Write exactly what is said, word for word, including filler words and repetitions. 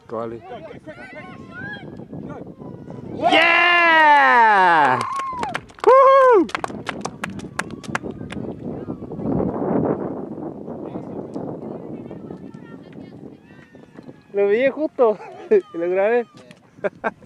Vale. ¡Yeah! ¡Woo! Lo vi justo, lo grabé.